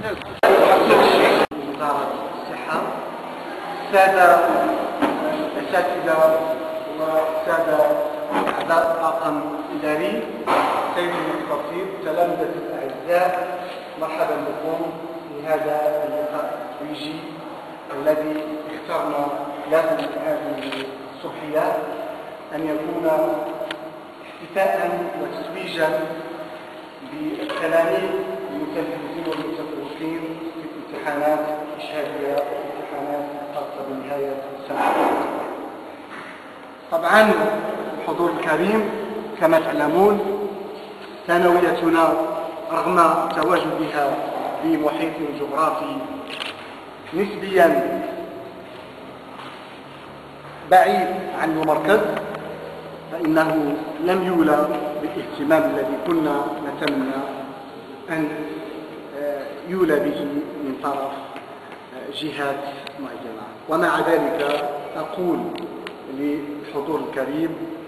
وزارة الصحة، السادة الأساتذة والسادة أعضاء الطاقم الإداري، سيدي المستشار، تلامذة الأعزاء، مرحبا بكم في هذا اللقاء التتويجي الذي اخترنا له هذه الصبحية أن يكون احتفاء وتتويجا بالتلاميذ المتفوقين والمتفوقين في الامتحانات الإشهادية والامتحانات الخاصة بنهاية السنة. طبعا الحضور الكريم، كما تعلمون ثانويتنا رغم تواجدها في محيط جغرافي نسبيا بعيد عن المركز، فإنه لم يولى بالاهتمام الذي كنا نتمنى أن يولى به من طرف جهات معينة. ومع ذلك أقول للحضور الكريم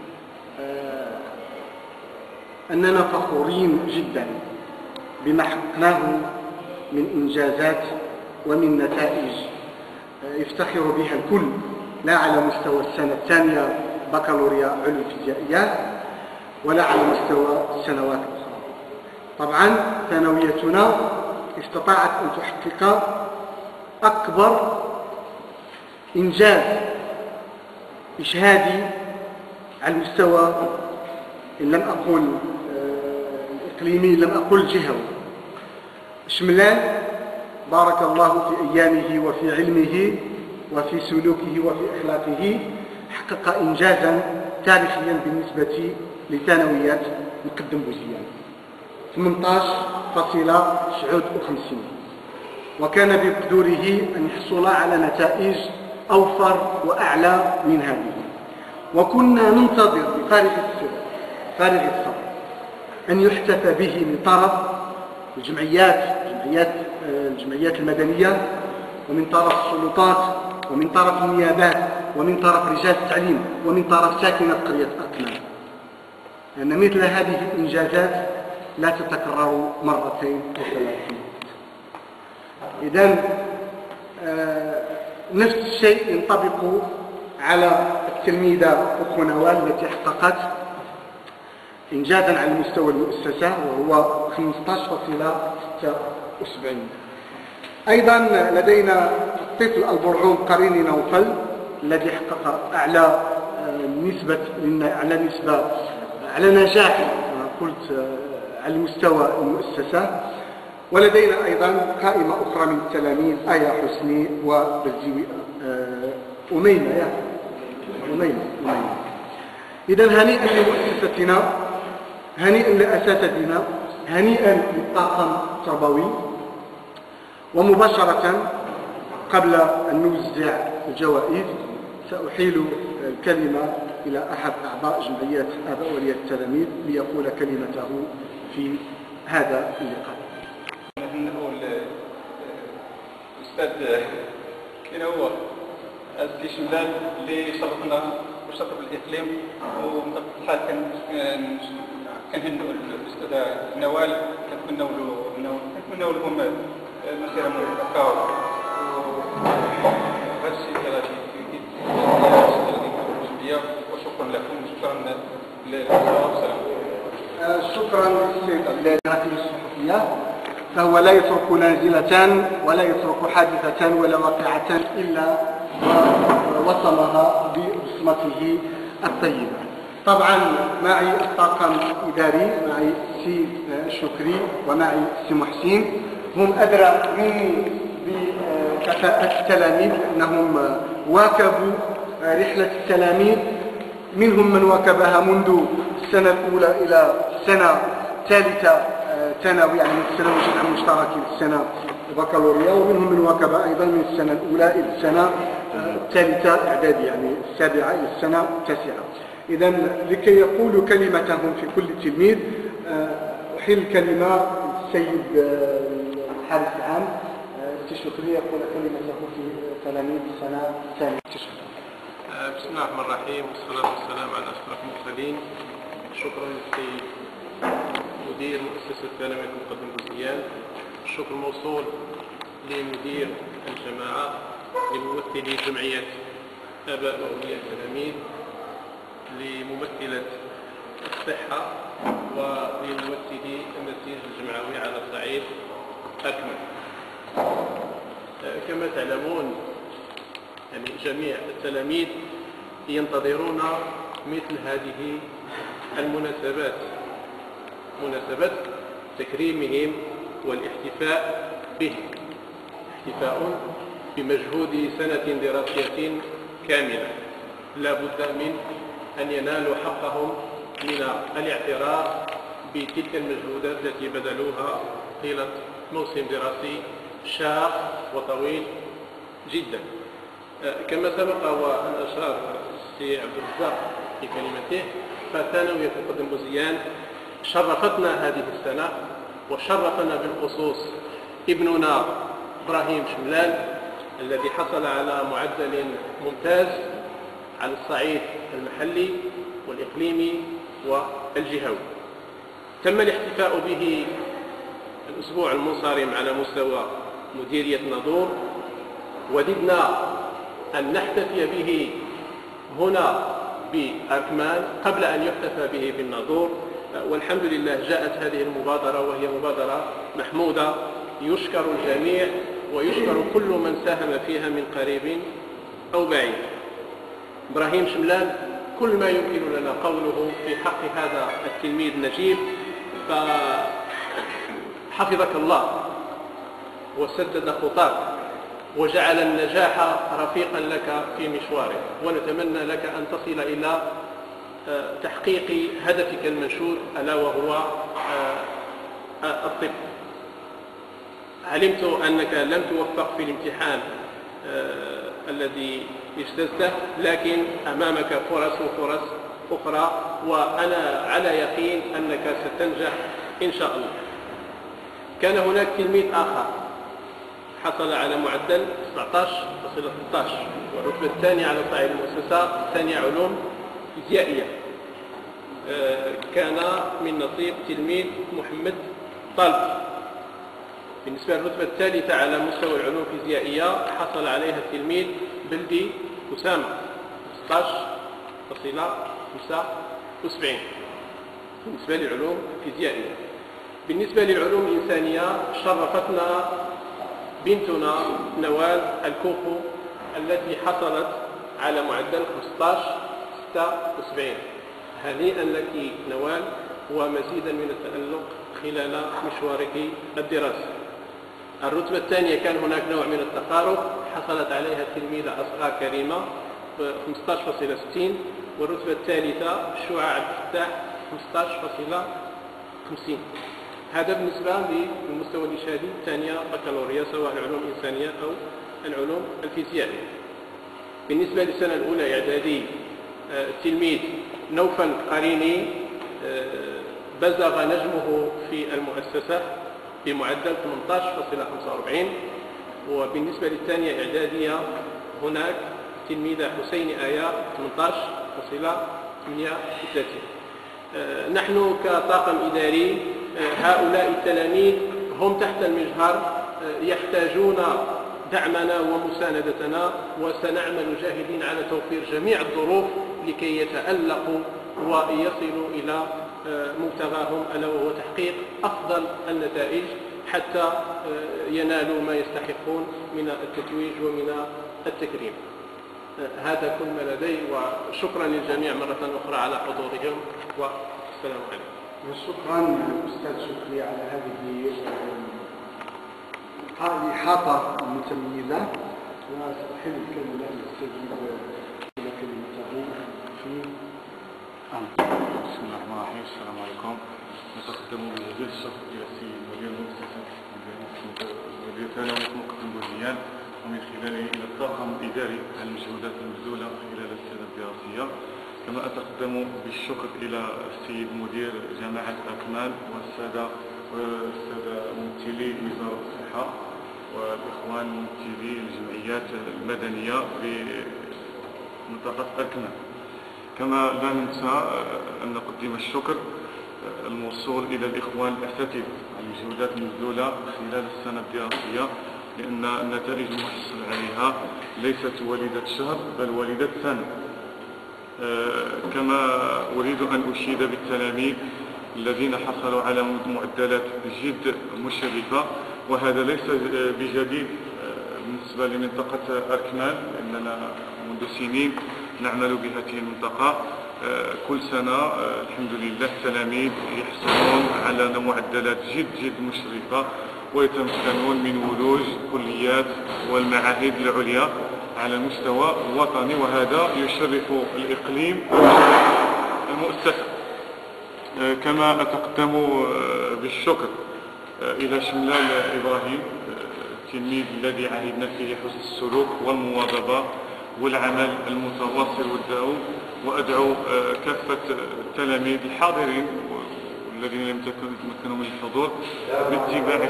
أننا فخورين جدا بما حققناه من إنجازات ومن نتائج يفتخر بها الكل، لا على مستوى السنة الثانية بكالوريا علوم فيزيائيات ولا على مستوى السنوات الأخرى. طبعا ثانويتنا استطاعت أن تحقق أكبر إنجاز إشهادي على المستوى، إن لم أقل الإقليمي لم أقل جهوي، شملان بارك الله في أيامه وفي علمه وفي سلوكه وفي أخلاقه، حقق إنجازا تاريخيا بالنسبة لثانويات مقدم بوزيان 18.59، وكان بمقدوره أن يحصل على نتائج أوفر وأعلى من هذه. وكنا ننتظر بفارغ الصبر أن يحتفى به من طرف الجمعيات المدنية، ومن طرف السلطات، ومن طرف النيابات، ومن طرف رجال التعليم، ومن طرف ساكنة قرية أقمام، لأن مثل هذه الإنجازات لا تتكرر مرتين وثلاثين. إذن نفس الشيء ينطبق على التلميذة أخو نوال التي حققت إنجازا على مستوى المؤسسة وهو 15.76. أيضا لدينا الطفل البرعوم قريني نوفل الذي حقق أعلى نجاح كما قلت على مستوى المؤسسة. ولدينا أيضا قائمة أخرى من التلاميذ، آية حسني وبزيوي أميمة. إذا هنيئا لمؤسستنا، هنيئا لأساتذتنا، هنيئا للطاقم التربوي. ومباشرة قبل أن نوزع الجوائز سأحيل الكلمة إلى أحد أعضاء جمعية آباء وأولياء التلاميذ ليقول كلمته في هذا اللقاء. نقول الأستاذ كاين هو السي شملان اللي شرفنا وشرف الإقليم، وبطبيعة الحال كنهنئوا الأستاذة نوال، كنتمنوا لهم مسيرة موفقة. وهذا الشيء غادي الجمعية، وشكرا لكم وشكرا للسلام. شكرا للسيد الرئيس الصحفية، فهو لا يترك نازلة ولا يترك حادثة ولا واقعة إلا وصلها ببصمته الطيبة. طبعا معي الطاقم الإداري، معي السي شكري ومعي السي محسين، هم أدرى مني بكفاءة التلاميذ لأنهم واكبوا رحلة التلاميذ، منهم من واكبها منذ السنة الأولى إلى السنة الثالثة ثانوي، يعني من الثانوي الجامعة المشتركة للسنة البكالوريا، ومنهم من واكب أيضا من السنة الأولى إلى السنة الثالثة إعدادي، يعني السابعة إلى السنة التاسعة. إذا لكي يقولوا كلمتهم في كل تلميذ أحيل الكلمة السيد الحارس العام السي شكري يقول كلمته في تلاميذ السنة الثانية. بسم الله الرحمن الرحيم، والصلاة والسلام على أشرف المرسلين. شكرا للسيد مدير مؤسسة التلاميذ المقدم بوزيان، الشكر موصول لمدير الجماعة، لممثلي جمعية آباء وأولياء التلاميذ، لممثلة الصحة، ولممثلي النسيج الجمعوي على صعيد أكمل. كما تعلمون يعني جميع التلاميذ ينتظرون مثل هذه المناسبات، مناسبة تكريمهم والاحتفاء بهم، احتفاء بمجهود سنة دراسية كاملة. لا بد من أن ينالوا حقهم من الاعتراف بتلك المجهودات التي بذلوها طيلة موسم دراسي شاق وطويل جدا. كما سبق وأن أشار السي عبد الرزاق في كلمته، فثانوية القدم بوزيان شرفتنا هذه السنة، وشرفنا بالخصوص ابننا إبراهيم شملان الذي حصل على معدل ممتاز على الصعيد المحلي والإقليمي والجهوي. تم الاحتفاء به الأسبوع المنصرم على مستوى مديرية ناظور، وددنا أن نحتفي به هنا بأركمان قبل أن يحتفى به بالناظور، والحمد لله جاءت هذه المبادرة، وهي مبادرة محمودة يشكر الجميع ويشكر كل من ساهم فيها من قريب أو بعيد. إبراهيم شملان كل ما يمكن لنا قوله في حق هذا التلميذ نجيب، فحفظك الله وسدد خطاك وجعل النجاح رفيقا لك في مشوارك، ونتمنى لك أن تصل إلى تحقيق هدفك المنشود ألا وهو الطب. علمت أنك لم توفق في الامتحان الذي اجتزته، لكن أمامك فرص وفرص أخرى، وأنا على يقين أنك ستنجح إن شاء الله. كان هناك تلميذ آخر حصل على معدل 19.13 والرتبة الثانية على صعيد المؤسسة الثانية علوم فيزيائية، كان من نصيب تلميذ محمد طالب. بالنسبة للرتبة الثالثة على مستوى العلوم الفيزيائية حصل عليها التلميذ بلدي أسامة 16.75 بالنسبة للعلوم الفيزيائية. بالنسبة للعلوم الإنسانية شرفتنا بنتنا نوال الكوخو التي حصلت على معدل 15.76. هنيئا لك نوال، ومزيدا من التألق خلال مشوارك الدراسي. الرتبة الثانية كان هناك نوع من التقارب حصلت عليها التلميذة أصغى كريمة ب 15.60، والرتبة الثالثة شعاع عبد الفتاح 15.50. هذا بالنسبة للمستوى الإشهادي الثانية بكالوريا، سواء العلوم الإنسانية أو العلوم الفيزيائية. بالنسبة للسنة الأولى إعدادي التلميذ نوفل قريني بزغ نجمه في المؤسسة بمعدل 18.45. وبالنسبة للثانية إعدادية هناك تلميذة حسين آية 18.38. نحن كطاقم إداري هؤلاء التلاميذ هم تحت المجهر، يحتاجون دعمنا ومساندتنا، وسنعمل جاهدين على توفير جميع الظروف لكي يتألقوا ويصلوا إلى مبتغاهم ألا وهو تحقيق أفضل النتائج حتى ينالوا ما يستحقون من التتويج ومن التكريم. هذا كل ما لدي، وشكرا للجميع مرة أخرى على حضورهم، والسلام عليكم. وشكرا أستاذ شكري على هذه الإحاطة المتميزة، وسأحل الكلمة للسيد إلى كلمته في بسم الله الرحمن الرحيم. السلام عليكم. نتقدم بجزيل الشكر إلى السيد مدير المؤسسة مدير ثانوية مقدم بوزيان، ومن خلاله إلى الطاقم الإداري على المجهودات المبذولة خلال السنة الدراسية. كما أتقدم بالشكر إلى السيد مدير جامعة أكمال والسادة ممثلي وزارة الصحة والإخوان ممثلي الجمعيات المدنية بمنطقة أكمال. كما لا ننسى أن نقدم الشكر الموصول إلى الإخوان الأساتذة عن المجهودات المبذولة خلال السنة الدراسية، لأن النتائج المحصل عليها ليست والدة شهر بل والدة سنة. كما أريد أن أشيد بالتلاميذ الذين حصلوا على معدلات جد مشرفة، وهذا ليس بجديد بالنسبة لمنطقة أركمان، لأننا منذ سنين نعمل بهذه المنطقة. كل سنة الحمد لله التلاميذ يحصلون على معدلات جد مشرفة ويتمكنون من ولوج كليات والمعاهد العليا على المستوى الوطني، وهذا يشرف الإقليم المؤسسة. كما أتقدم بالشكر إلى شملال إبراهيم التلميذ الذي عهدنا فيه حسن السلوك والمواظبة والعمل المتواصل والدؤوب، وأدعو كافة التلاميذ الحاضرين والذين لم يتمكنوا من الحضور باتباع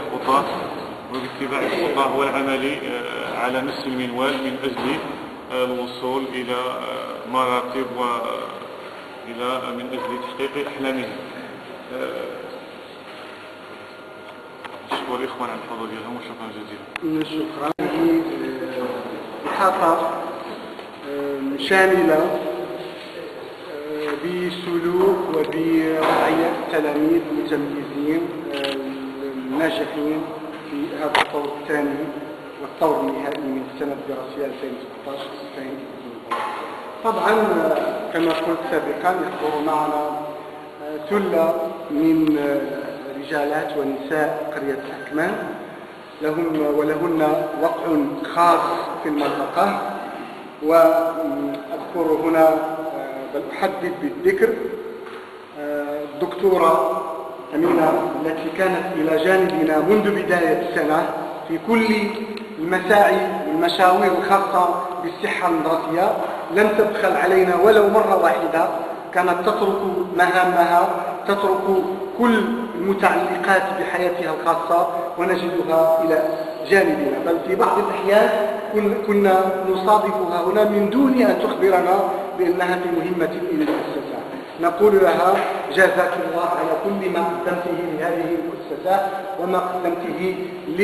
خطاه والعمل على نفس المنوال من أجل الوصول إلى مراتب من أجل تحقيق أحلامهم. أشكر الإخوان على الحضور ديالهم وشكرا جزيلا. شكرا. إحاطة شاملة بسلوك وبوضعية التلاميذ المتميزين الناجحين في هذا الطور الثاني والطور النهائي من السنة الدراسية 2016-2017. طبعا كما قلت سابقا يحضر معنا ثلة من رجالات ونساء قرية أكمان ولهن وقع خاص في المنطقة، وأذكر هنا بل أحدد بالذكر الدكتورة أمينة التي كانت إلى جانبنا منذ بداية السنة في كل المساعي والمشاوير الخاصة بالصحة المدرسية، لم تبخل علينا ولو مرة واحدة. كانت تترك مهامها، تترك كل المتعلقات بحياتها الخاصة ونجدها إلى جانبنا، بل في بعض الأحيان كنا نصادفها هنا من دون أن تخبرنا بأنها في مهمة إلى المؤسسة. نقول لها جزاك الله على كل ما قدمته لهذه المؤسسة وما قدمته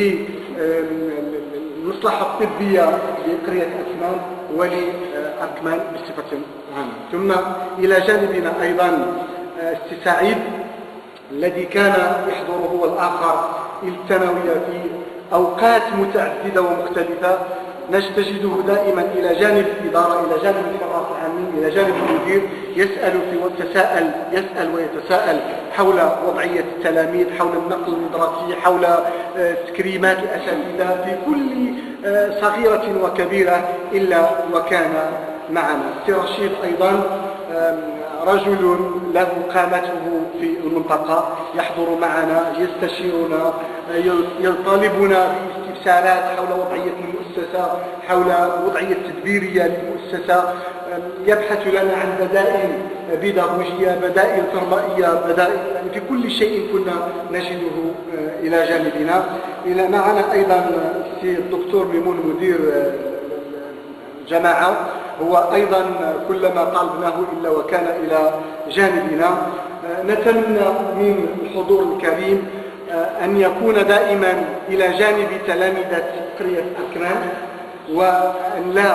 للمصلحة الطبية لقرية أكمان ولأكمان بصفة عامة. ثم إلى جانبنا أيضا سعيد الذي كان يحضر هو الآخر إلى الثانوية في أوقات متعددة ومختلفة، نجده دائما إلى جانب الإدارة، إلى جانب الحراس العامين، إلى جانب المدير، يسأل ويتساءل حول وضعية التلاميذ، حول النقل المدرسي، حول تكريمات الأساتذة في كل صغيرة وكبيرة إلا وكان معنا. سي رشيد أيضا رجل له قامته في المنطقة، يحضر معنا، يستشيرنا، يطالبنا باستفسارات حول وضعية المؤسسة، حول وضعية تدبيرية للمؤسسة، يبحث لنا عن بدائل بيداغوجية، بدائل تربوية، بدائل في كل شيء كنا نجده إلى جانبنا. إلى معنا أيضا الدكتور ميمون مدير جماعة، هو أيضا كلما طالبناه إلا وكان إلى جانبنا. نتمنى من الحضور الكريم أن يكون دائما إلى جانب تلامذة قرية أكمان، وأن لا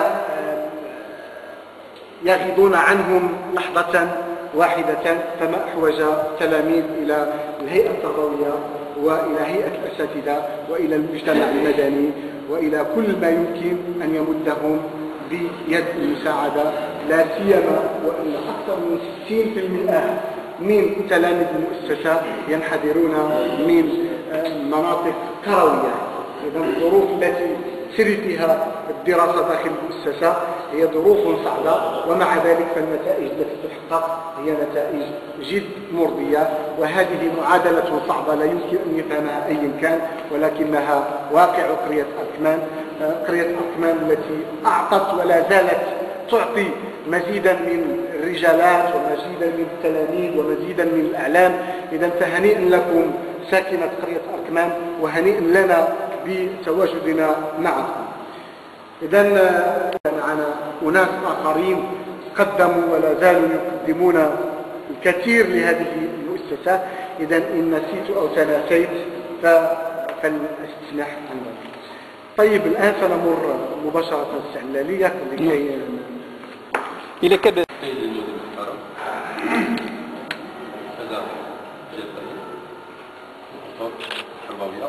يغيبون عنهم لحظة واحدة، فما أحوج التلاميذ إلى الهيئة التربوية وإلى هيئة الأساتذة وإلى المجتمع المدني وإلى كل ما يمكن أن يمدهم بيد المساعدة، لا سيما وأن أكثر من 60% من تلاميذ المؤسسة ينحدرون من مناطق قروية. إذا الظروف التي تسري فيها الدراسة داخل المؤسسة هي ظروف صعبة، ومع ذلك فالنتائج التي تحقق هي نتائج جد مرضية، وهذه معادلة صعبة لا يمكن أن يفهمها أي كان، ولكنها واقع قرية أكمان. قرية أكمان التي أعطت ولا زالت تعطي مزيدا من الرجالات ومزيدا من التلاميذ ومزيدا من الأعلام. إذا فهنيئا لكم ساكنة قرية أكمان، وهنيئا لنا بتواجدنا معكم. إذا معنا أناس آخرين قدموا ولا زالوا يقدمون الكثير لهذه المؤسسة. إذا إن نسيت أو تناسيت فالاستسماح عن ذلك. طيب الآن سنمر مباشرة الاستعلالية لكي إلى كذا سيد المدير المحترم هذا جزائري دكتور تربوية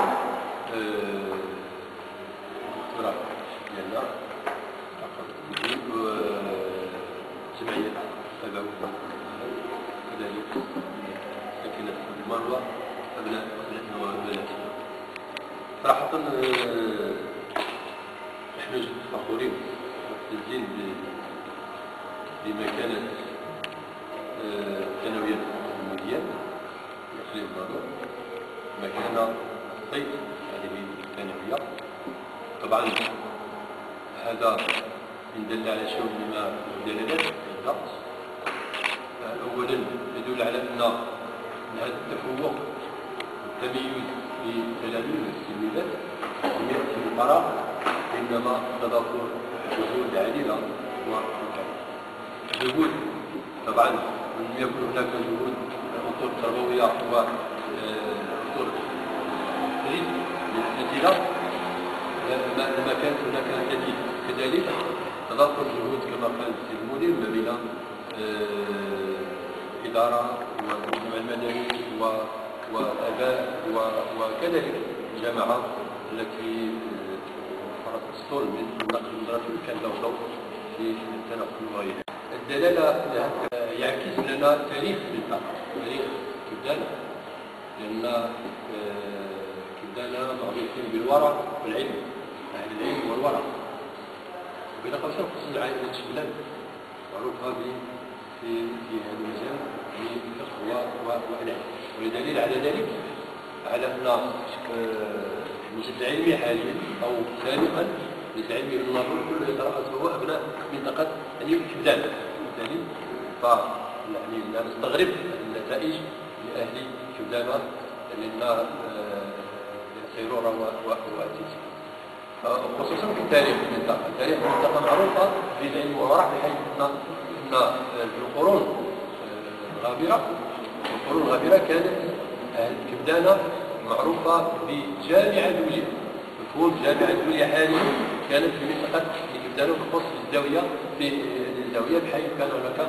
دكتوراه ديالنا عقد جمعية تباوي كذلك ساكنة المروة أبناء وبناتنا. صراحة نحن جد فخورين ومعتزين بمكانة ثانوية المديان إقليم الناظور، مكانة صيت هذه الثانوية. طبعا هذا إن دل على شيء من الدلالات بالضبط. أولا يدل على أن هذا التفوق والتميز للتلاميذ والتلميذات لم يأتي بالفراغ، إنما تضافر جهود عديدة ومكانة. جهود طبعا لم يكن هناك جهود اطر تربويه واطر تدريس للاساتذه لما كانت هناك نتائج. كذلك تضافر جهود كما قال السيد المدير ما بين الاداره والمجتمع المدني والاباء وكذلك الجامعه التي فرضت السطول من النقل المدرسي كان له دور في التنقل وغيره. الدلالة يعكس لنا تاريخ المنطقة، تاريخ كبدانا، لأن كبدانا معروفين بالورع والعلم، أهل العلم والورع. وبين قوسين خصوصا عائلة شبلان معروفة في هذا المجال بالفقه والعلم، ودليل على ذلك على أن المجد العلمي حاليا أو سابقا للعلمي بالنظر كله يترأس هو أبناء منطقة كبدان. بالتالي يعني نستغرب النتائج لأهل كبدانة لأن سيرورة وأتيتي خصوصا في تاريخ المنطقة. تاريخ المنطقة معروفة بالعلم والورع، بحيث أن في القرون الغابرة كانت أهل كبدانة معروفة بجامعة دولية. مفهوم جامعة دولية حاليا كانت في منطقة كبدانة تخص الزاوية بحيث كان هناك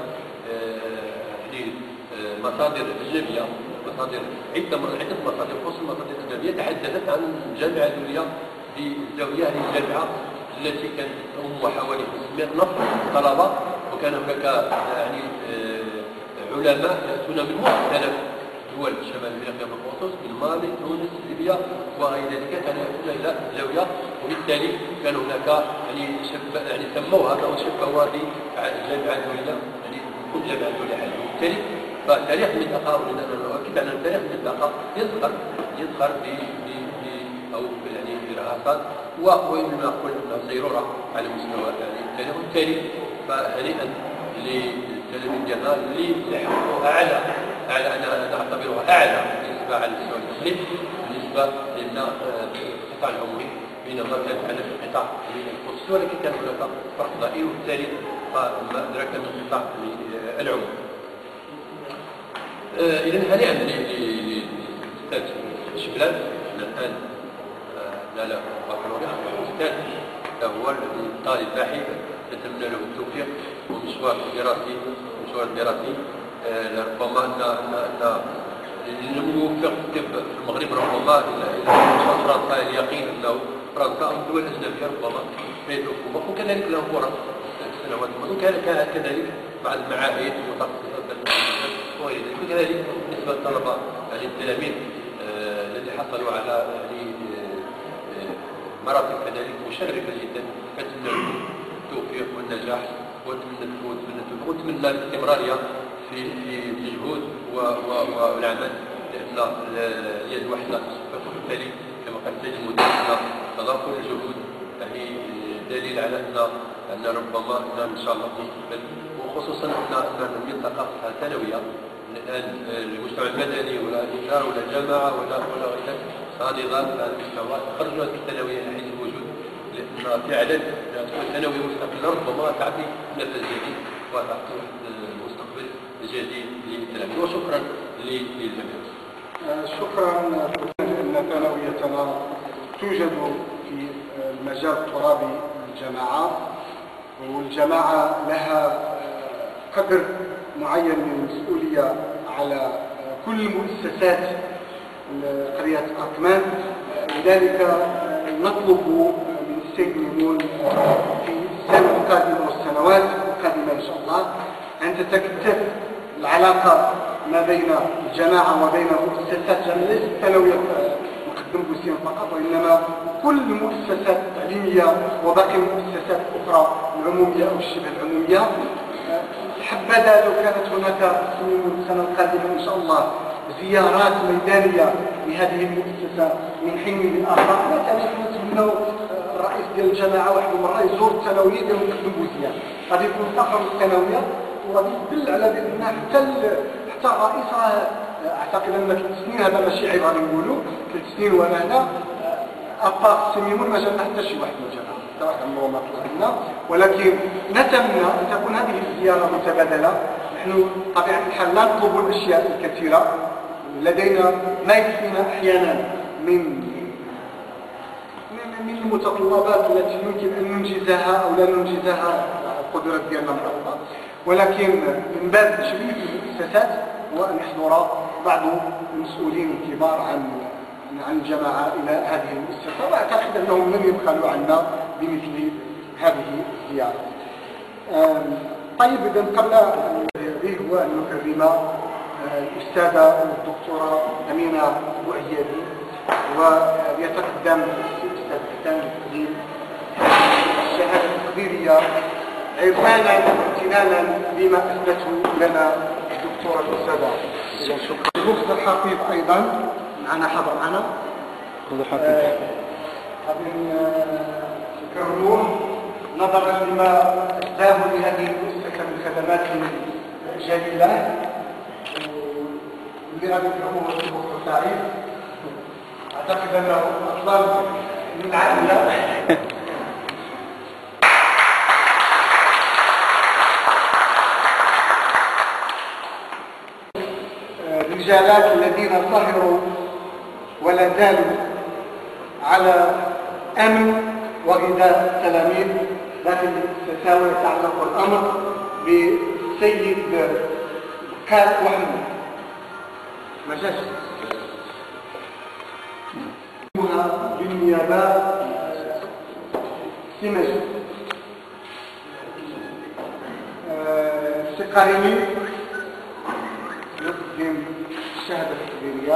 مصادر أجنبية، عدة مصادر خصوصا المصادر الأجنبية تحدثت عن الجامعة الدولية بالزاوية. هذه الجامعة التي كانت تضم حوالي 500 نفر طلبة، وكان هناك يعني علماء يأتون من مختلف دول شمال افريقيا بالخصوص، من مالي، تونس، ليبيا وغير ذلك، كانوا يأتون الى الزاويه، وبالتالي كان هناك يعني سموها او شبهوها بالجامعه الدوليه، يعني كل جامعه دوليه حاليا. وبالتالي فتاريخ المنطقه، ولنا نؤكد على تاريخ المنطقه يذكر او يعني برهاصات وإنما نقول انه سيروره على مستوى يعني التاريخ. وبالتالي فهنيئا للتلاميذ ديالنا اللي لحقوا اعلى انا اعتبرها اعلى بالنسبه على مستوى الاقليم بالنسبه لنا القطاع العمري، بينما كانت على القطاع الخصوصي، ولكن كان هناك فرق ضئيل، وبالتالي فما ادرك من القطاع العمري. اذا هنيئا للاستاذ شبلان. الان لا بكالوريا، الاستاذ هو الذي طالب باحث نتمنى له التوفيق ومشوار دراسي. ربما ان الموفق في المغرب ربما الى فرنسا، اليقين انه فرنسا او الدول الاجنبيه ربما ما يتوفق، وكذلك له فرص السنوات الماضيه، كذلك مع المعاهد المتخصصه وغير ذلك. وكذلك بالنسبه للطلبه يعني التلاميذ الذي حصلوا على يعني مراتب كذلك مشرفه جدا، اتمنى لهم التوفيق والنجاح واتمنى الاستمراريه في الجهود والعمل، لان اليد الواحده وبالتالي كما قال السيد المدير تضافر الجهود يعني دليل على ان ربما ان شاء الله مستقبل، وخصوصا ان المنطقه ثانويه. الان المجتمع المدني ولا الاداره ولا الجامعه ولا غيرها صادقه على المستوى تخرجوا هذه الثانويه حيث الوجود، لان فعلا الثانويه مستقله ربما تعطي نفس جديد وتعطي مستقبل جديد للتلاميذ. وشكرا للجميع. شكرا لأن ثانويتنا توجد في المجال الترابي للجماعة، والجماعة لها قدر معين من المسؤولية على كل مؤسسات قرية أركمان. لذلك نطلب من السيد ميمون في السنة القادمة والسنوات القادمة إن شاء الله أن تتكثف العلاقة ما بين الجماعة وبين مؤسسات جامعية، ليس الثانوية مقدم بوسيم فقط، وإنما كل المؤسسات التعليمية وباقي المؤسسات الأخرى العمومية أو الشبه العمومية. حبذا لو كانت هناك في السنة القادمة إن شاء الله زيارات ميدانية لهذه المؤسسة من حين لآخر. مثلا نتمنى الرئيس ديال الجماعة واحد المرة يزور الثانوية ديال مقدم بوسيم، غادي يكون فخر الثانوية وغادي يدل على بأن حتى الرئيس راه اعتقد ان 3 سنين هذا ماشي عيب غادي نقولوا 3 سنين وانا هنا ابار سيميمون ما جانا حتى شي واحد من الجماعه، حتى واحد عمره ما طلع لنا، ولكن نتمنى ان تكون هذه الزياره متبادله. نحن طبيعه الحال لا نطلب الاشياء الكثيره، لدينا ما يكفينا احيانا من المتطلبات التي يمكن ان ننجزها او لا ننجزها، القدرات ديالنا محدوده، ولكن من باب تشريف المؤسسات هو ان يحضر بعض المسؤولين الكبار عن الجماعه الى هذه المؤسسه، واعتقد انهم لن يبخلوا عنا بمثل هذه الزياره. طيب، اذا قبل هذه هو ان نكرم الاستاذه الدكتوره امينه بوعيادي، ويتقدم الاستاذ حسان القديم الشهاده التقديريه عرفانا وامتنانا بما اثبته لنا الدكتوره الاستاذه. شكرا. الأخت الحفيظ ايضا معنا، حاضر معنا غادي نكرموه نظرا لما اداه لهذه المؤسسه من خدمات جليله، واللي غادي نكرموه هو الدكتور سعيد. اعتقد انه افضل من العائله. الرجالات الذين سهروا ولا زالوا على امن وغذاء التلاميذ داخل المؤسسه، ويتعلق الامر بالسيد كال محمد ما جاش بالنيابه سمج السقاريني يقدم الشهاده التقديريه.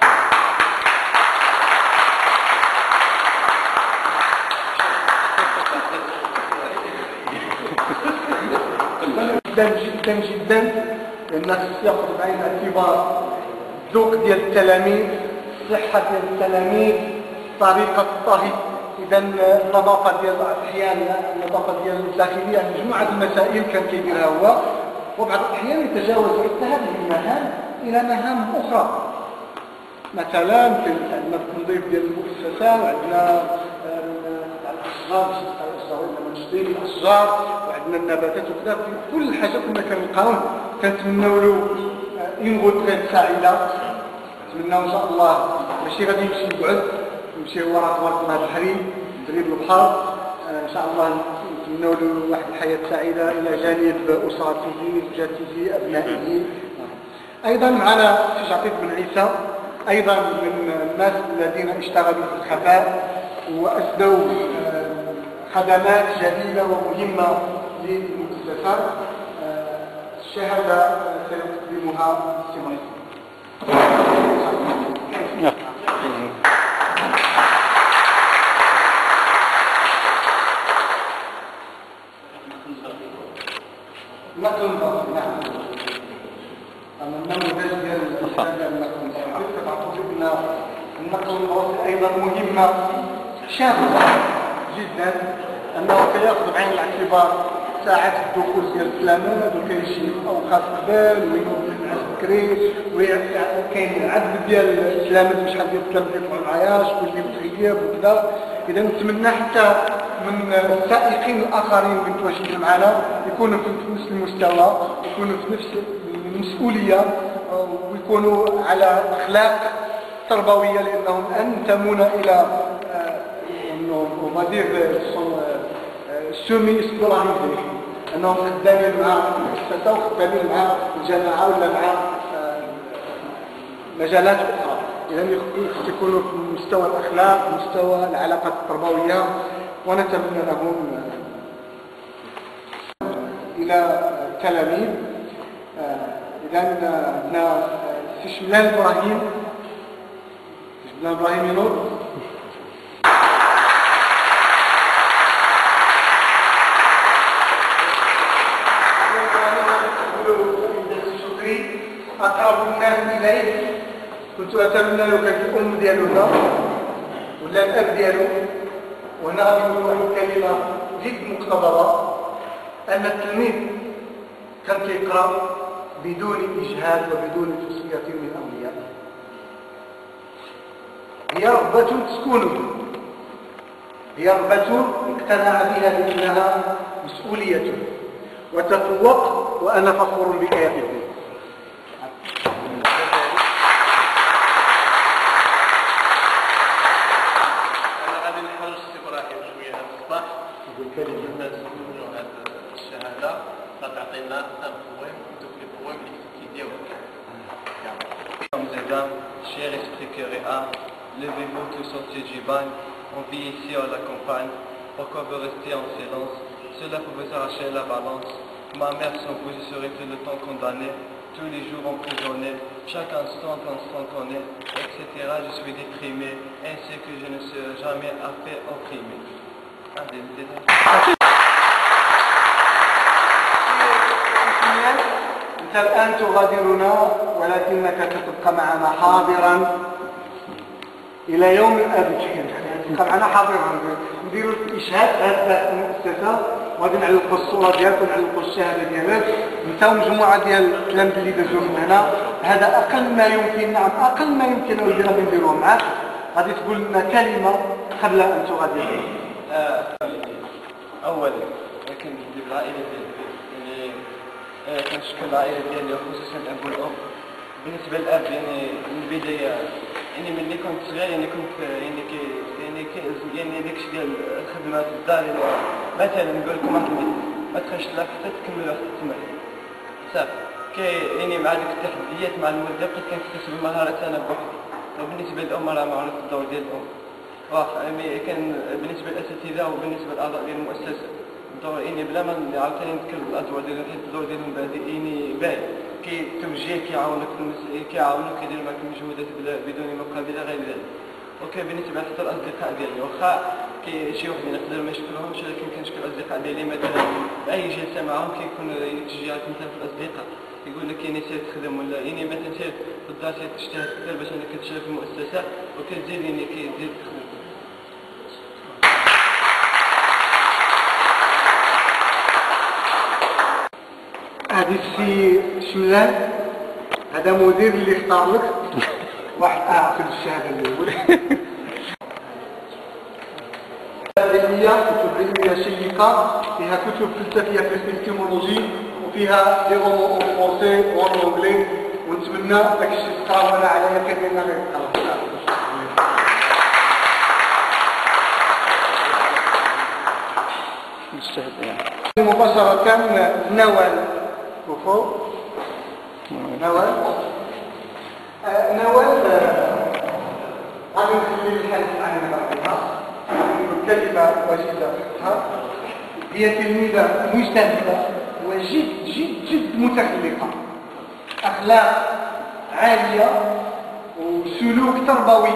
جدا جدا الناس ياخذ بعين الاعتبار الذوق ديال التلاميذ، الصحه ديال التلاميذ، طريقه الطهي، اذا النظافه ديال الاحيان، النظافه ديال الداخليه، يعني مجموعه المسائل كان كيديرها هو، وبعض الاحيان يتجاوز حتى هذه المهام الى مهام اخرى. مثلا عندنا التنظيف ديال المؤسسه، وعندنا الاشجار تنظيف الاشجار، وعندنا النباتات وكذا. في كل الحاجات كنا كنلقاوه كنتمناو له اون غوتريت سعيده. نتمناو ان شاء الله ماشي غادي يمشي بعد، يمشي هو راه تبارك الله بحري دريب البحر، ان شاء الله نتمناو له واحد الحياه سعيده الى جانب اسرته، زوجته، ابنائه. ايضا معنا الشيخ عطيف بن عيسى، ايضا من الناس الذين اشتغلوا في الخفاء واسدوا خدمات جليله ومهمه للمؤسسه. الشهاده سيقدمها السي نقل. نعم، النموذج ديال الاستاذ النقل كتعرفوا بان النقل المواصل ايضا مهمه شابه جدا، انه كياخذ بعين الاعتبار ساعات الدخول ديال التلاميذ، وكيجي اوقات قبل وينوض الناس بكري، وكاين عدد ديال التلاميذ شحال ديال التلاميذ يطلعوا معايا، شكون اللي متغيب وكذا. اذا نتمنى حتى من السائقين الاخرين اللي متواجدين معنا يكونوا في نفس المستوى، يكونوا في نفس المسؤوليه، ويكونوا يكونوا على أخلاق تربوية، لأنهم أنتمون إلى سومي سكولاريزي، أنهم خدامين مع المؤسسة وخدامين مع الجامعة ولا مع مجالات أخرى. إذا يكونوا في مستوى الأخلاق، مستوى العلاقات التربوية، ونتمنى لهم إلى التلاميذ. إذا عندنا السي شملان إبراهيم، شملان إبراهيم ينوض. أقرب الناس إليه، كنت أتمنى لو كانت الأم ديالو هنا ولا الأب ديالو، وهنا غادي نقول واحد الكلمة جد مقتضبة، أن التلميذ كان كيقرأ بدون إجهاد وبدون توصية من أولياء. هي رغبة تسكنه، هي رغبة اقتنع بها لأنها مسؤولية وتفوق، وأنا فخور بك يا ابني. Cher esprit quéréen, levez-vous tous sortir du bagne, on vit ici à la campagne, pourquoi vous restez en silence? Cela peut vous arracher la balance. Ma mère sans vous, je serai tout le temps condamné, tous les jours emprisonné, chaque instant qu'on est, etc. Je suis déprimé, ainsi que je ne serai jamais assez opprimé. أنت الآن تغادرنا، ولكنك ستبقى معنا حاضرا إلى يوم الأبد. تبقى معنا حاضرا، نديروا الإشهاد هذا المؤسسة، وغادي نعلقوا الصورة ديالك ونعلقوا الشهادة ديالك أنت ومجموعة ديال التلاميذ اللي دازوا من هنا. هذا أقل ما يمكن، نعم أقل ما يمكن اللي غادي نديروه معك. غادي تقول لنا كلمة قبل أن تغادر. أولا لكن العائلة يعني كنشكر العائلة ديالي وخصوصا الأب والأم. بالنسبة للأب يعني من البداية، يعني ملي كنت صغير يعني كنت يعني داكشي ديال الخدمة في الدار، يعني مثلا نقول لكم واحد المثال، ما تخرجش لا حتى تكمل واحد التمرين صافي. يعني مع ديك التحديات مع المدة بقيت كنكتسب المهارات أنا بوحدي. وبالنسبة للأم راه معروف الدور ديال الأم، واخا كان بالنسبة للأساتذة وبالنسبة للأعضاء ديال المؤسسة الدور إني بلا ما عاوتاني نذكر الأدوار ديالهم، حيت الدور ديالهم بادئيني باين، كيتوجيه كيعاونوك كيديروا معك مجهودات بدون مقابل غير ذلك. وكان بالنسبة حتى الأصدقاء ديالي، واخا شي واحد نقدر ما نشكرهمش، ولكن كنشكر الأصدقاء ديالي مثلا أي جلسة معاهم كيكون تشجيعات مثلا في الأصدقاء، يقول لك يعني سير تخدم ولا يعني مثلا سير في الدار سير تجتهد أكثر باش أنك تشارك في المؤسسة وكتزيد يعني كتزيد تخدم. هذا السي شملان، هذا مدير اللي اختار لك واحد اعقد الشهاده الاولى. علميه، كتب علميه شيقه، فيها كتب فلسفيه في الإبستيمولوجي، وفيها دي رومون فرونسي وانجلي، ونتمنى داك الشيء تقرا وانا عليا كديرنا غير نقرا. مباشره نوال وفو نوال غادي نخلي الحديث عن بعضها كلمة وجيزة فيها. هي تلميذة مجتهدة وجد جد جد متخلقة، أخلاق عالية وسلوك تربوي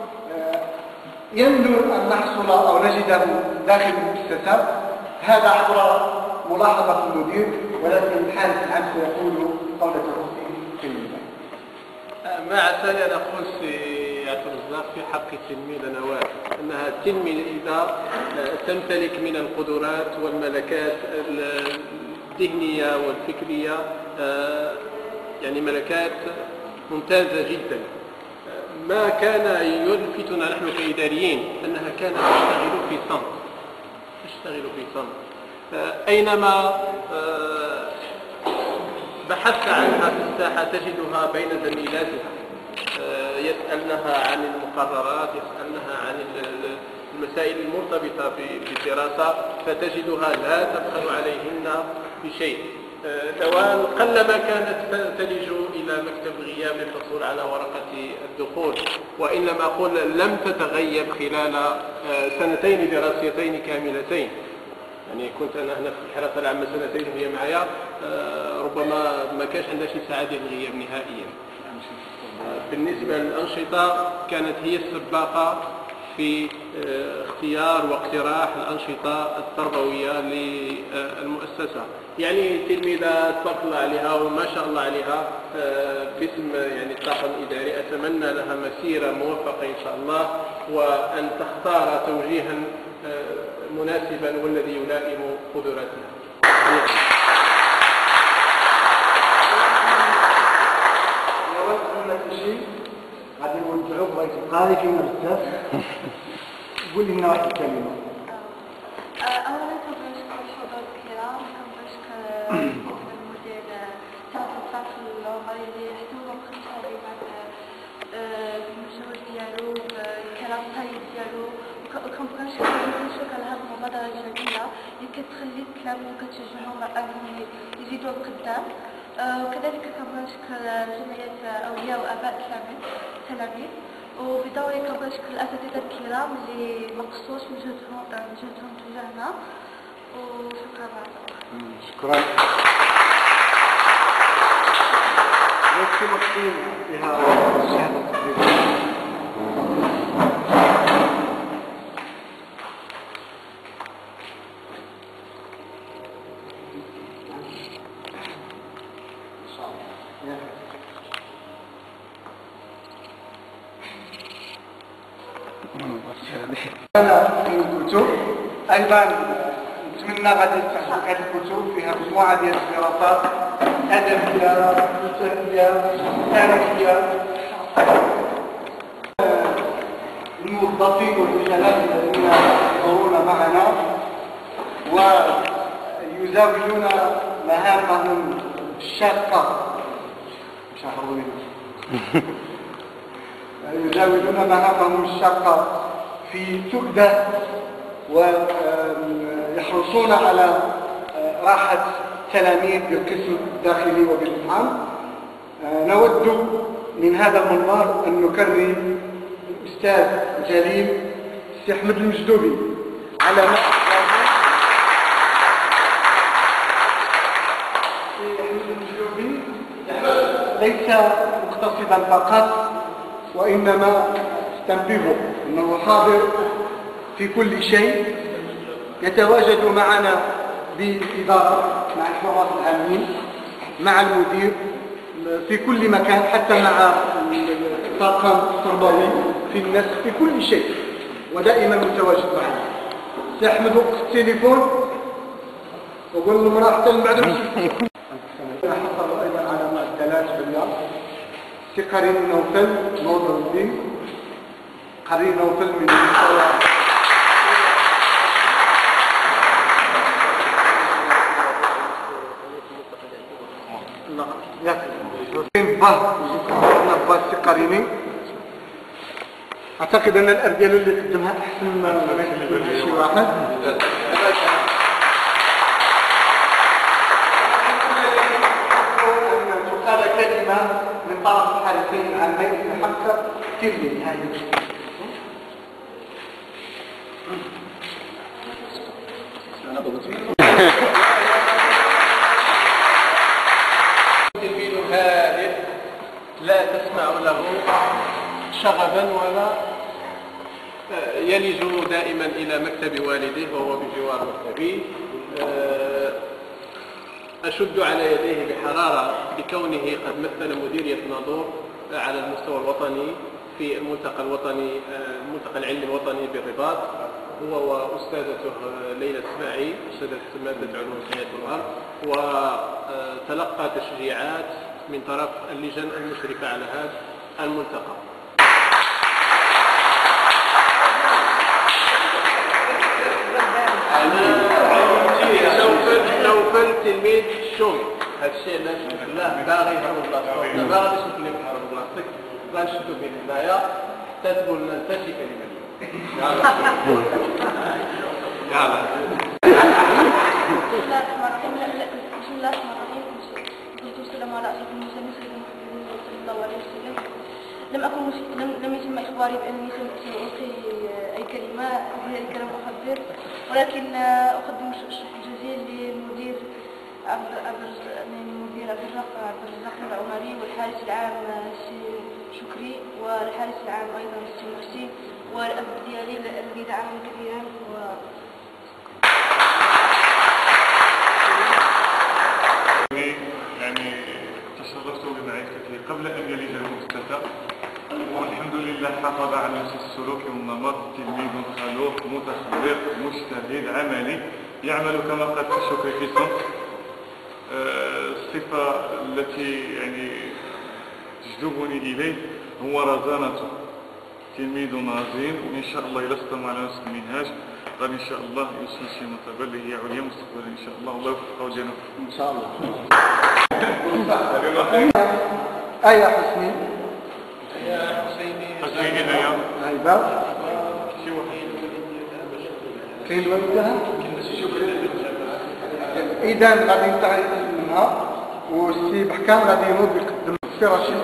يندر أن نحصل أو نجده داخل المؤسسة. هذا عبر ملاحظة المدير، ولكن الحال العام سيقول قولته في كلمة. ما عساني أن أقول سي عبد الرزاق في حق التلميذة نوال أنها التلميذة تمتلك من القدرات والملكات الذهنية والفكرية، يعني ملكات ممتازة جدا. ما كان يلفتنا نحن كإداريين أنها كانت تشتغل في صمت، أينما بحثت عنها في الساحة تجدها بين زميلاتها، يسألنها عن المقررات، يسألنها عن المسائل المرتبطة بالدراسة، فتجدها لا تبخل عليهن بشيء. دوال قلما كانت تلج إلى مكتب الغياب للحصول على ورقة الدخول، وإنما أقول لم تتغيب خلال سنتين دراسيتين كاملتين. يعني كنت أنا هنا في الحراسة العامة سنتين وهي معايا، ربما ما كانش عندها شي ساعة ديال الغياب نهائيا. بالنسبة للأنشطة كانت هي السباقة في اختيار واقتراح الأنشطة التربوية للمؤسسة. يعني تلميذة تبارك الله عليها وما شاء الله عليها، باسم يعني الطاقم الإداري أتمنى لها مسيرة موفقة إن شاء الله، وأن تختار توجيها مناسبا والذي يلائم قدراتها. غادي نوزعوك بغيت تبقى فينا بزاف. قول لنا واحد الكلمة. أولا كنبغي نشكر الحضور الكرام، كنبغي نشكر المدير تاع الفصل العمري اللي حتى هو مخلص بالمجهود ديالو بالكلام الطيب ديالو، وكنبغي نشكر لهاد المبادرة الجميلة اللي كتخلي التلاميذ وكتشجعهم أنهم يزيدوا القدام. وكذلك كنبغي نشكر جمعية أولياء وآباء التلاميذ، وبدوري كنبغي نشكر الأساتذة الكرام اللي ما قصروش مجهودهم تجاهنا، وشكرا بعد. شكرا. وكي مكتوب فيها الشهادة التقديرية. الكتب ايضا نتمنى غادي تحصل هذه الكتب فيها مجموعه ديال الدراسات ادبيه فلسفيه تاريخيه. الموظفين والرجالات الذين يحضرون معنا ويزاولون مهامهم الشاقه يزاولون مهامهم الشاقه في تؤدة، ويحرصون على راحة التلاميذ بالقسم الداخلي وبالإطعام. نود من هذا المنبر أن نكرم الأستاذ الجليل السي أحمد المجدوبي على ما أحمد المجدوبي ليس مقتصدا فقط، وإنما تنبيهه أنه حاضر في كل شيء، يتواجد معنا بالإدارة مع الحراس العامين مع المدير في كل مكان، حتى مع الطاقم التربوي في النسخ في كل شيء، ودائما متواجد معنا. سأحمد وقت التليفون وقول له مراحة من بعد حصلوا أيضا على معدلات بالرياض. سي قرين نوفل نور الدين، قرين نوفل من المستوى سي قريني. اعتقد ان الارجال اللي قدمها احسن من شي واحد. تقال كلمه من طرف الحارسين العامين لحق كلمه هذه. تلميذ هادئ لا تسمع له شغبا ولا يلج دائما إلى مكتب والده وهو بجوار مكتبي. أشد على يديه بحرارة بكونه قد مثل مديرية ناظور على المستوى الوطني في الملتقى الوطني الملتقى العلمي الوطني بالرباط، هو وأستاذته ليلى اسماعيل أستاذة مادة علوم الحياة والأرض، وتلقى تشجيعات من طرف اللجان المشرفة على هذا الملتقى. نوفل تلميذ شومي هذا الشيء علاش لا باغي يهرب بلاصتو ما غاديش نخليك تهرب بلاصتك غنشدو بين هنايا حتى تقول لنا انت شي كلمه يلا بسم الله الرحمن الرحيم. بسم الله الرحمن الرحيم. والصلاة والسلام على أشرف المرسلين سيدنا محمد صلى الله عليه وسلم. لم يتم إخباري بأنني سألقي أي كلمة في هذا الكلام أخبر، ولكن أقدم الشكر الجزيل للمدير عبد الرزاق العمري، والحارس العام السي شكري، والحارس العام أيضا السي مرسي، والأب ديالي الذي دعمني كثيرا. يعني تشرفت بمعرفتك قبل أن يلج المؤسسة، والحمد لله حافظ على نفس السلوك والنمط. تلميذ خلوق متخلق مجتهد عملي يعمل كما قال شكري في صمت. الصفة التي يعني تجذبني إليه هو رزانته. تلميذ رزين، وإن شاء الله إذا استمر على نفس المنهاج غادي إن شاء الله يوصل شي مرتبة اللي هي عليا مستقبلا إن شاء الله. الله يوفقه ويجعله إن شاء الله. آية حسني. حسيني هنايا. هيبة. شي واحد. كاين والدها؟ إذا غادي ينتهي منها، والسي بحكام غادي ينوض يقدم السي رشيد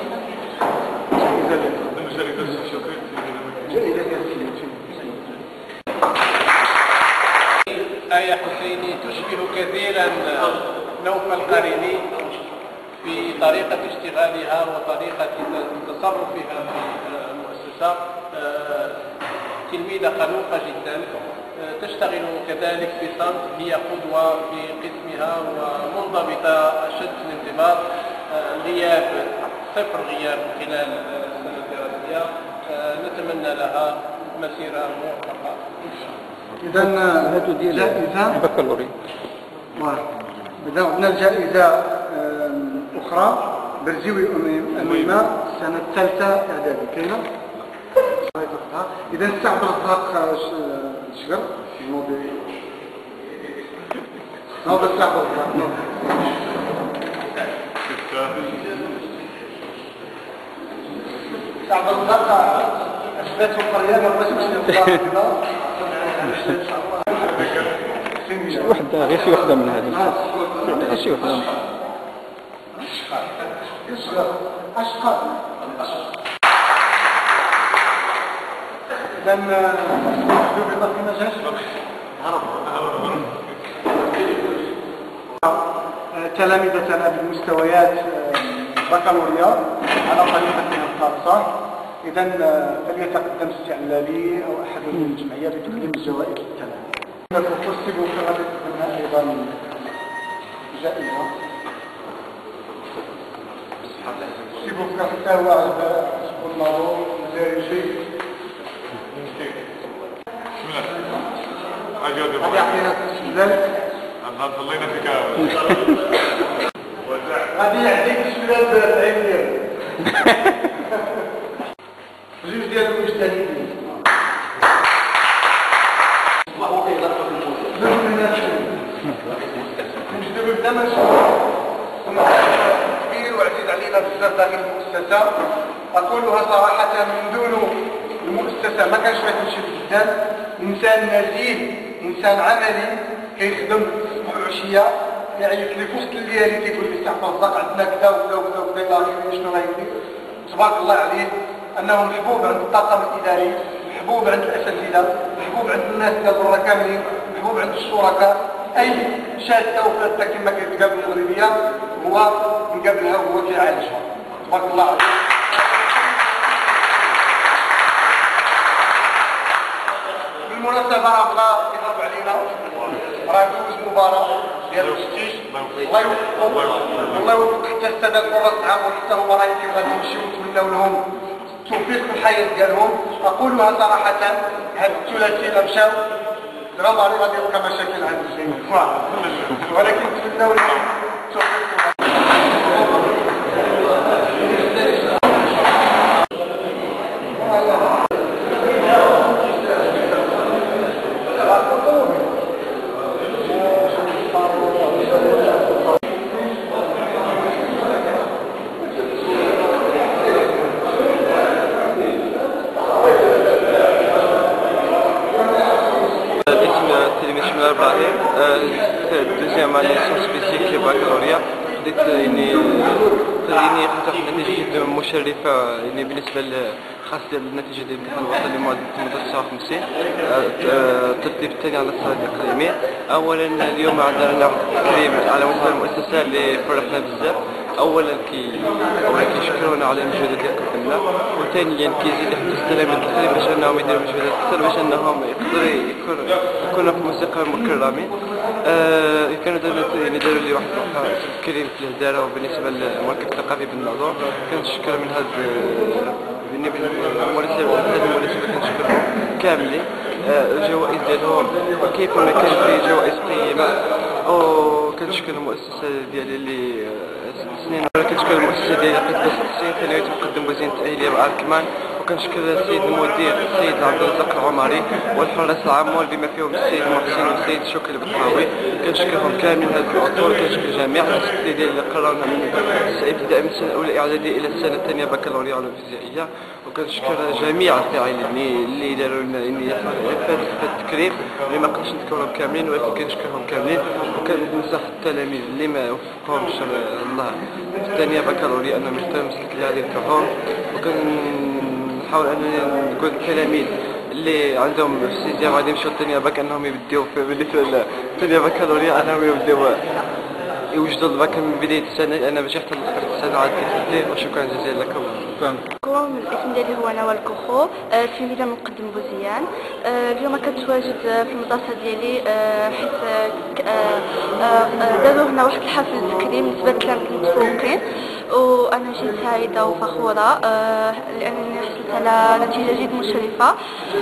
جائزة ديال آية حسيني تشبه كثيرا نوف القريني في طريقة اشتغالها وطريقة تصرفها في المؤسسة. تلميذة خلوقة جدا، تشتغل كذلك بصمت، هي قدوة في قسمها ومنضبطة أشد الانضباط. غياب صفر غياب خلال السنة الدراسية. نتمنى لها مسيرة موفقة إن شاء الله. إذا جائزة بكالوريا. إذا عندنا جائزة أخرى برزيوي أميمة السنة الثالثة إعدادي كاينة؟ إذا السي عبد الرزاق شقر نوضي السي عبد الرزاق عبد الرزاق أثبته القرية ما بغاش يمشي شي وحدة غير شي وحدة من هذه غير شي وحدة أشقر إذن بيضا في مجاش تلامذتنا بالمستويات بكالوريا على طريقتها الخاصة. إذن فليتقدم السعلالي أو أحد من الجمعيات لتقديم الجوائز للتلاميذ. السيبوك غادي تقدمها أيضا جائزة. السيبوك حتى هو على حسب النظر مدارجي. غادي يعطينا السلال. خلينا فيك. غادي يعطيك السلال بالعين ديالو. جوج ديال المجتهدين. نجدو بالزمن كبير وعزيز علينا بزاف داخل المؤسسة. أقولها صراحة من دون المؤسسة ما كانش تمشي قدام. إنسان نزيه، إنسان عملي كيخدم الصبح والعشية، يعيط لي في وسط الليالي كيقول لي سي عبد الرزاق عندنا كذا وكذا وكذا وكذا إلى آخره. شنو غايدير؟ تبارك الله عليه أنه محبوب عند الطاقم الإداري، محبوب عند الأساتذة، محبوب عند الناس ديال برا كاملين، محبوب عند الشركاء. أي شادة وفلتة كما كيتقال بالمغربية هو مقابلها وهو كيعالجها. تبارك الله عليه. بالمناسبة راه بغا يضرب علينا، راه دوز مباراة ديال التشتيش. الله يوفقهم والله يوفق حتى السادة الكرة العام وحتى هما راه يمكن غادي يمشيو ونتمناو لهم التوفيق في الحياة ديالهم. أقولها صراحة هاد الثلاثي إلا مشاو دراماري غادي يلقى مشاكل عند الجميع، ولكن نتمناو لهم التوفيق. على ابراهيم دوزيام اني سيونس فيزيك باكالوريا. بديت يعني خديت واحد النتيجه مشرفه يعني بالنسبه خاص ديال النتيجه ديال الامتحان الوطني لمده 59 الترتيب الثاني على الصعيد الاقليمي. اولا اليوم عندنا تكريم على مستوى المؤسسه اللي فرحنا بزاف. اولا كيشكرونا على المجهودات اللي قدمنا، وثانيا كيزيد يحدث التلاميذ الاخرين باش انهم يديروا مجهودات اكثر باش انهم يقدروا يكونوا في الموسيقى مكرمين. كانوا داروا لي واحد التكريم في الهداره وبالنسبه للمركز الثقافي بالناظور. كنشكر من هذا المناسبه كنشكرهم كاملين. الجوائز ديالهم كيف ما كان في جوائز قيمه، وكنشكر المؤسسه ديالي اللي سنين كنشكر المؤسسه ديالي قد 96 ثانويه تقدم وزير التاهيليه مع الكمان. وكنشكر السيد المدير السيد عبد الرزاق العمري والحراس العامون بما فيهم السيد محسن والسيد شكري البطراوي. كنشكرهم كاملين هذه الاطر. كنشكر جميع الاساتذه ديالي اللي قراونا من ابتداء من السنه الاولى اعداديه الى السنه الثانيه بكالوريا علوم فيزيائيه. وكنشكر جميع الفاعلين اللي داروا لنا في التكريم اللي ما قدرتش نذكرهم كاملين، ولكن كنشكرهم كاملين. وكننصح التلاميذ اللي ما وفقهمش الله في الثانيه بكالوريا انهم يختاروا المسلك اللي غادي ينفعهم. وكنحاول انني نقول للتلاميذ اللي عندهم في السيزيام غادي يمشيو الثانيه باك انهم يبداو في الثانيه بكالوريا انهم يبداو يوجدوا الباك من بدايه السنه، لان باش يحصل السنه عاد كيف. وشكرا جزيلا لكم. الاسم ديالي هو نوال كوخو، تلميذه من قدم بوزيان. اليوم كنتواجد في المدرسه ديالي حيت داروا هنا واحد الحفل تكريم بالنسبه للتلاميذ المتفوقين، وانا جد سعيده وفخوره لانني حصلت على نتيجه جد مشرفه.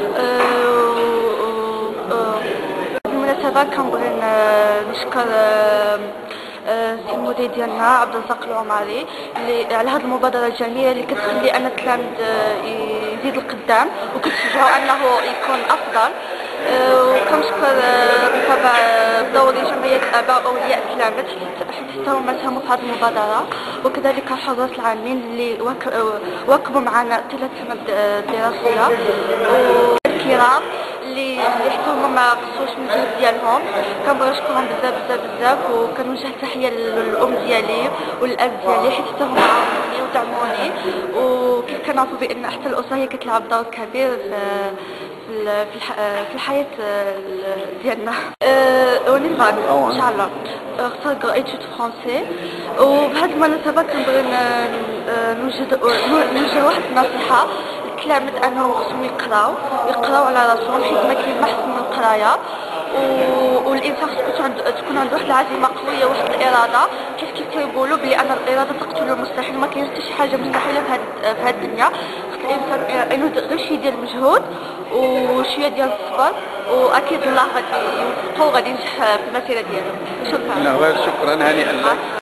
بالمناسبه كنبغي نشكر السي المدير ديالنا عبد الرزاق العمري اللي على هذه المبادره الجميله اللي كتخلي ان التلاميذ يزيد القدام وكتشجعوا انه يكون افضل. وكنشكر بالطبع بدوري جمعيه الاباء واولياء التلاميذ حيت هما ساهموا في هذه المبادره، وكذلك الحراس العامين اللي واكبوا معنا طيله السنه الدراسيه، والكرام اللي حتى هما ما قصوش من الجهد ديالهم. كنبغي نشكرهم بزاف بزاف بزاف، وكنوجه تحيه للام ديالي والاب ديالي حيت حتى هما عاونوني ودعموني. وكيف كنعرفوا بان حتى الاسره هي كتلعب دور كبير في الحياه ديالنا. ونبغى ان شاء الله اختار ايتود فرونسي. وبهذه المناسبه كنبغي نوجه واحد النصيحه للتلاميذ انهم خصهم يقراو على راسهم حيت ما كاين ما احسن من القرايه. والانسان خصو تكون عنده واحد العزيمه قويه واحد الاراده، كيف كيقولوا بلي ان الاراده تقتل المستحيل. ما كاينش حتى شي حاجه مستحيله في هذه الدنيا. خص الانسان انه غير شي ديال المجهود وشويه ديال الصبر، واكيد الله غادي يوفقه وغادي ينجح في المسيره ديالو. شكرا. شكرا هنيئا لك.